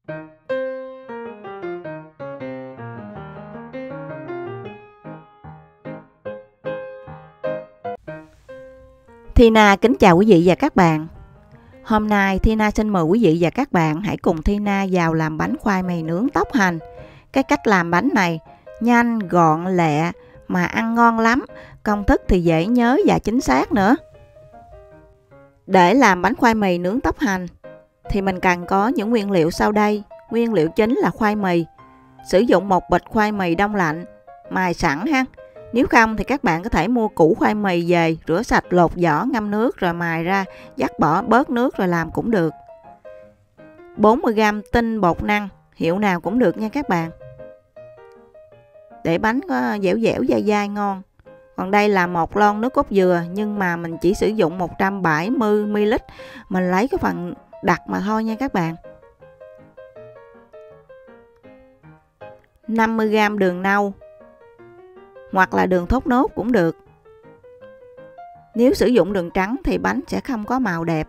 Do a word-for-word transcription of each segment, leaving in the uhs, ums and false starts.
Tina kính chào quý vị và các bạn. Hôm nay Tina xin mời quý vị và các bạn hãy cùng Tina vào làm bánh khoai mì nướng tốc hành. Cái cách làm bánh này nhanh, gọn, lẹ mà ăn ngon lắm. Công thức thì dễ nhớ và chính xác nữa. Để làm bánh khoai mì nướng tốc hành thì mình cần có những nguyên liệu sau đây. Nguyên liệu chính là khoai mì. Sử dụng một bịch khoai mì đông lạnh, mài sẵn ha. Nếu không thì các bạn có thể mua củ khoai mì về, rửa sạch, lột vỏ, ngâm nước rồi mài ra, vắt bỏ bớt nước rồi làm cũng được. bốn mươi gam tinh bột năng, hiệu nào cũng được nha các bạn. Để bánh có dẻo dẻo dai dai ngon. Còn đây là một lon nước cốt dừa nhưng mà mình chỉ sử dụng một trăm bảy mươi mi li lít. Mình lấy cái phần đặc mà thôi nha các bạn. năm mươi gam đường nâu hoặc là đường thốt nốt cũng được. Nếu sử dụng đường trắng thì bánh sẽ không có màu đẹp.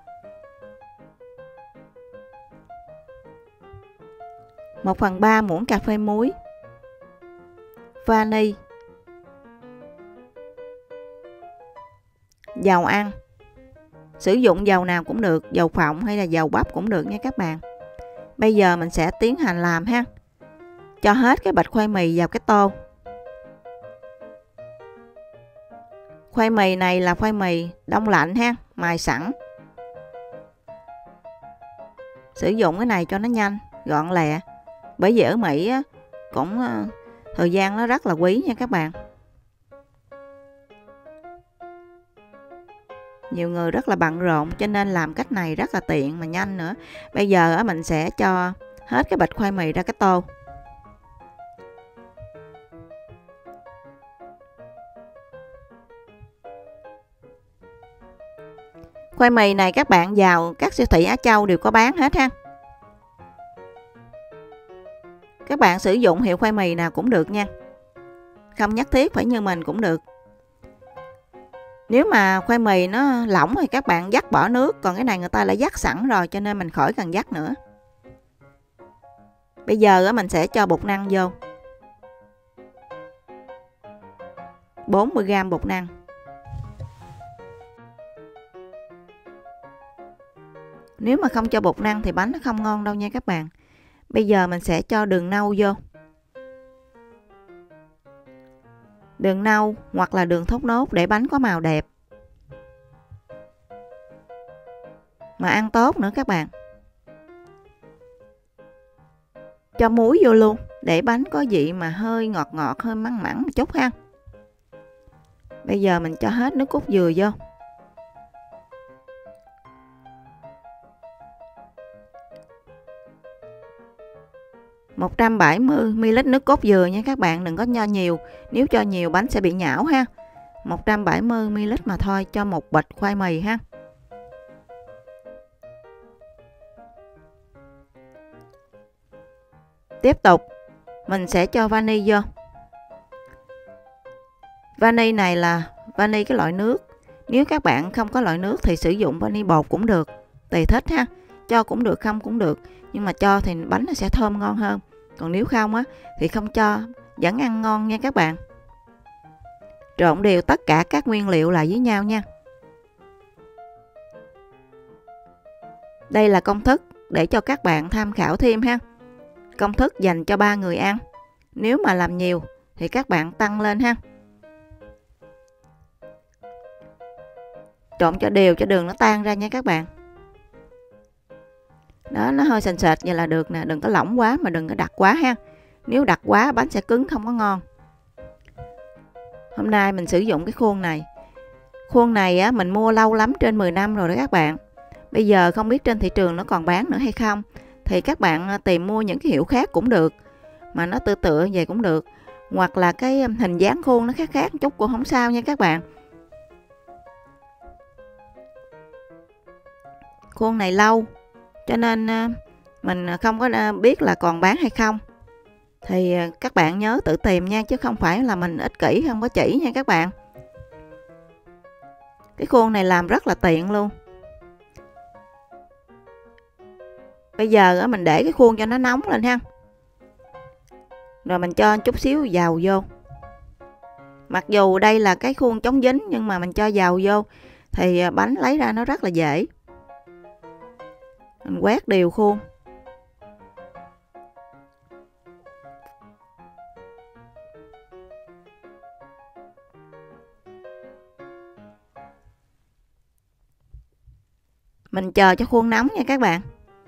một phần ba muỗng cà phê muối, vani, dầu ăn. Sử dụng dầu nào cũng được, dầu phộng hay là dầu bắp cũng được nha các bạn. Bây giờ mình sẽ tiến hành làm ha. Cho hết cái bịch khoai mì vào cái tô. Khoai mì này là khoai mì đông lạnh ha, mài sẵn. Sử dụng cái này cho nó nhanh, gọn lẹ. Bởi vì ở Mỹ á, cũng thời gian nó rất là quý nha các bạn. Nhiều người rất là bận rộn cho nên làm cách này rất là tiện mà nhanh nữa. Bây giờ á, mình sẽ cho hết cái bịch khoai mì ra cái tô. Khoai mì này các bạn vào các siêu thị Á Châu đều có bán hết ha. Các bạn sử dụng hiệu khoai mì nào cũng được nha. Không nhất thiết phải như mình cũng được. Nếu mà khoai mì nó lỏng thì các bạn vắt bỏ nước. Còn cái này người ta đã vắt sẵn rồi cho nên mình khỏi cần vắt nữa. Bây giờ mình sẽ cho bột năng vô. bốn mươi gam bột năng. Nếu mà không cho bột năng thì bánh nó không ngon đâu nha các bạn. Bây giờ mình sẽ cho đường nâu vô. Đường nâu hoặc là đường thốt nốt để bánh có màu đẹp. Mà ăn tốt nữa các bạn. Cho muối vô luôn để bánh có vị mà hơi ngọt ngọt, hơi mặn mặn một chút ha. Bây giờ mình cho hết nước cốt dừa vô. một trăm bảy mươi mi li lít nước cốt dừa nha các bạn, đừng có cho nhiều. Nếu cho nhiều bánh sẽ bị nhão ha. một trăm bảy mươi mi li lít mà thôi cho một bịch khoai mì ha. Tiếp tục mình sẽ cho vani vô. Vani này là vani cái loại nước. Nếu các bạn không có loại nước thì sử dụng vani bột cũng được, tùy thích ha. Cho cũng được, không cũng được. Nhưng mà cho thì bánh nó sẽ thơm ngon hơn. Còn nếu không á thì không cho, vẫn ăn ngon nha các bạn. Trộn đều tất cả các nguyên liệu lại với nhau nha. Đây là công thức để cho các bạn tham khảo thêm ha. Công thức dành cho ba người ăn. Nếu mà làm nhiều thì các bạn tăng lên ha. Trộn cho đều cho đường nó tan ra nha các bạn. Đó, nó hơi sền sệt vậy là được nè. Đừng có lỏng quá mà đừng có đặc quá ha. Nếu đặc quá bánh sẽ cứng không có ngon. Hôm nay mình sử dụng cái khuôn này. Khuôn này á, mình mua lâu lắm, trên mười năm rồi đó các bạn. Bây giờ không biết trên thị trường nó còn bán nữa hay không. Thì các bạn tìm mua những cái hiệu khác cũng được. Mà nó tựa tựa vậy cũng được. Hoặc là cái hình dáng khuôn nó khác khác chút cũng không sao nha các bạn. Khuôn này lâu cho nên mình không có biết là còn bán hay không. Thì các bạn nhớ tự tìm nha, chứ không phải là mình ích kỷ không có chỉ nha các bạn. Cái khuôn này làm rất là tiện luôn. Bây giờ mình để cái khuôn cho nó nóng lên ha. Rồi mình cho chút xíu dầu vô. Mặc dù đây là cái khuôn chống dính nhưng mà mình cho dầu vô thì bánh lấy ra nó rất là dễ. Mình quét đều khuôn. Mình chờ cho khuôn nóng nha các bạn.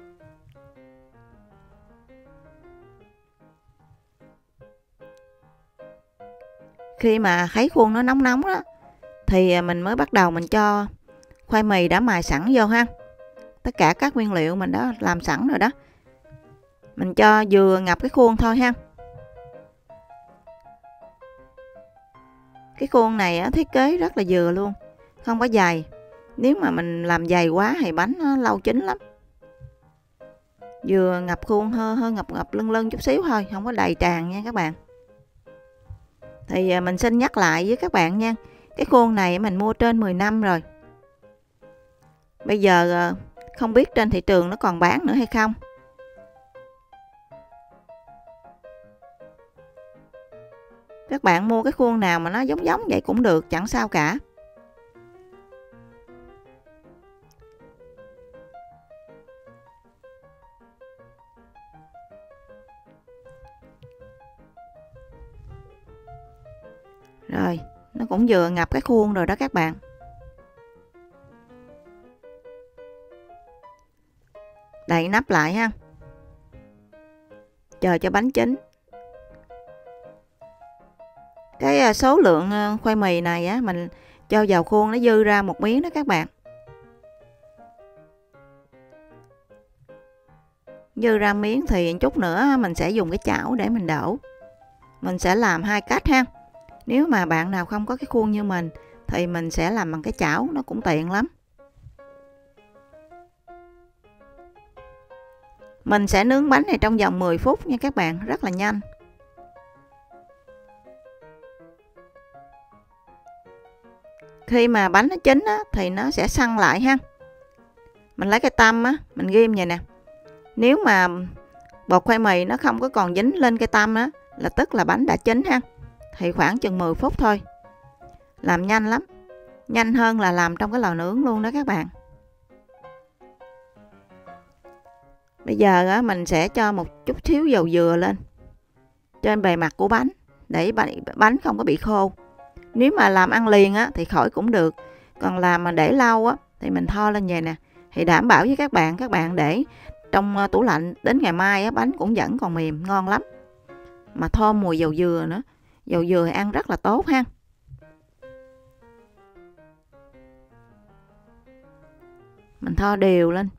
Khi mà thấy khuôn nó nóng nóng đó thì mình mới bắt đầu mình cho khoai mì đã mài sẵn vô ha. Tất cả các nguyên liệu mình đã làm sẵn rồi đó. Mình cho vừa ngập cái khuôn thôi ha. Cái khuôn này thiết kế rất là vừa luôn, không có dày. Nếu mà mình làm dày quá thì bánh nó lâu chín lắm. Vừa ngập khuôn hơi, hơi ngập ngập lưng lưng chút xíu thôi, không có đầy tràn nha các bạn. Thì mình xin nhắc lại với các bạn nha. Cái khuôn này mình mua trên mười năm rồi. Bây giờ không biết trên thị trường nó còn bán nữa hay không. Các bạn mua cái khuôn nào mà nó giống giống vậy cũng được, chẳng sao cả. Rồi, nó cũng vừa ngập cái khuôn rồi đó các bạn. Đậy nắp lại ha. Chờ cho bánh chín. Cái số lượng khoai mì này á, mình cho vào khuôn nó dư ra một miếng đó các bạn. Dư ra miếng thì chút nữa mình sẽ dùng cái chảo để mình đổ. Mình sẽ làm hai cách ha. Nếu mà bạn nào không có cái khuôn như mình thì mình sẽ làm bằng cái chảo, nó cũng tiện lắm. Mình sẽ nướng bánh này trong vòng mười phút nha các bạn, rất là nhanh. Khi mà bánh nó chín á, thì nó sẽ săn lại ha. Mình lấy cái tăm á, mình ghim vậy nè. Nếu mà bột khoai mì nó không có còn dính lên cái tăm á, là tức là bánh đã chín ha. Thì khoảng chừng mười phút thôi. Làm nhanh lắm. Nhanh hơn là làm trong cái lò nướng luôn đó các bạn. Bây giờ á, mình sẽ cho một chút xíu dầu dừa lên trên bề mặt của bánh để bánh không có bị khô. Nếu mà làm ăn liền á, thì khỏi cũng được. Còn làm mà để lâu á, thì mình tho lên vậy nè. Thì đảm bảo với các bạn, các bạn để trong tủ lạnh đến ngày mai á, bánh cũng vẫn còn mềm, ngon lắm. Mà thơm mùi dầu dừa nữa. Dầu dừa thì ăn rất là tốt ha. Mình tho đều lên.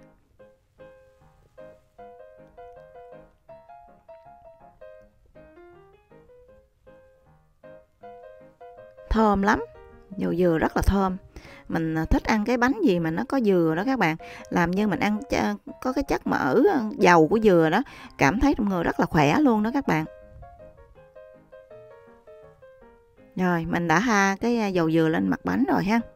Thơm lắm. Dầu dừa rất là thơm. Mình thích ăn cái bánh gì mà nó có dừa đó các bạn. Làm như mình ăn có cái chất mỡ dầu của dừa đó. Cảm thấy trong người rất là khỏe luôn đó các bạn. Rồi, mình đã ha cái dầu dừa lên mặt bánh rồi ha.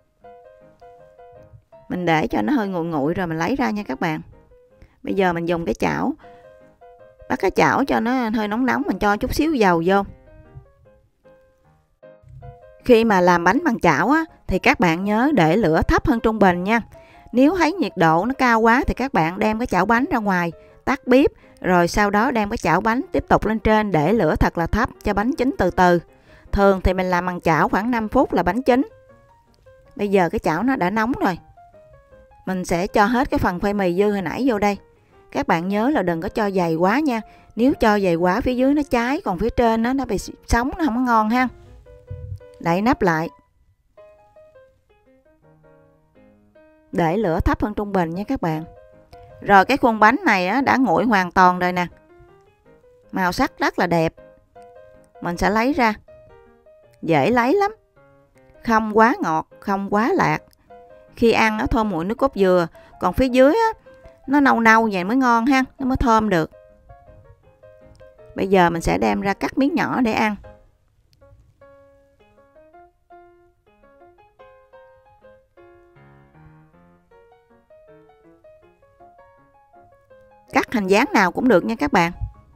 Mình để cho nó hơi nguội nguội rồi mình lấy ra nha các bạn. Bây giờ mình dùng cái chảo. Bắt cái chảo cho nó hơi nóng nóng, mình cho chút xíu dầu vô. Khi mà làm bánh bằng chảo á, thì các bạn nhớ để lửa thấp hơn trung bình nha. Nếu thấy nhiệt độ nó cao quá thì các bạn đem cái chảo bánh ra ngoài, tắt bếp, rồi sau đó đem cái chảo bánh tiếp tục lên trên để lửa thật là thấp cho bánh chín từ từ. Thường thì mình làm bằng chảo khoảng năm phút là bánh chín. Bây giờ cái chảo nó đã nóng rồi. Mình sẽ cho hết cái phần khoai mì dư hồi nãy vô đây. Các bạn nhớ là đừng có cho dày quá nha. Nếu cho dày quá phía dưới nó cháy, còn phía trên nó, nó bị sống, nó không có ngon ha. Đậy nắp lại. Để lửa thấp hơn trung bình nha các bạn. Rồi cái khuôn bánh này á, đã nguội hoàn toàn rồi nè. Màu sắc rất là đẹp. Mình sẽ lấy ra. Dễ lấy lắm. Không quá ngọt, không quá lạc. Khi ăn nó thơm mùi nước cốt dừa. Còn phía dưới á, nó nâu nâu vậy mới ngon ha. Nó mới thơm được. Bây giờ mình sẽ đem ra cắt miếng nhỏ để ăn. Cắt hình dáng nào cũng được nha các bạn.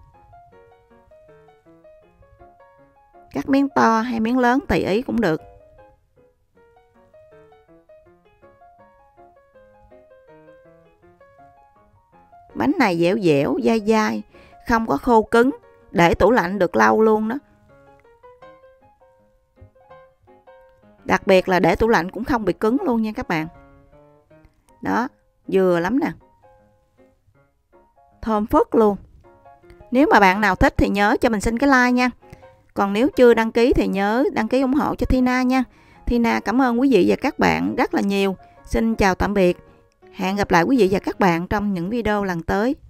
Cắt miếng to hay miếng lớn tùy ý cũng được. Bánh này dẻo dẻo, dai dai, không có khô cứng, để tủ lạnh được lâu luôn đó. Đặc biệt là để tủ lạnh cũng không bị cứng luôn nha các bạn. Đó, vừa lắm nè. Thơm phức luôn. Nếu mà bạn nào thích thì nhớ cho mình xin cái like nha. Còn nếu chưa đăng ký thì nhớ đăng ký ủng hộ cho Tina nha. Tina cảm ơn quý vị và các bạn rất là nhiều. Xin chào tạm biệt. Hẹn gặp lại quý vị và các bạn trong những video lần tới.